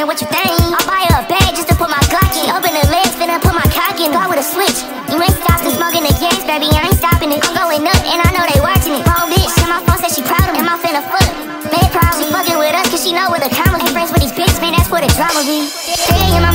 man, what you think? I'll buy her a bag just to put my Glock in. Open the legs, finna put my cock in. Go with a switch. You ain't stopping smoking the gas, baby, I ain't stopping it. I'm going up and I know they watching it. Wrong bitch, and my phone said she proud of me. Am I finna fuck? Mad proud, she fucking with us cause she know where the commas. Ain't friends with these bitches, man, that's where the drama be. Hey, and my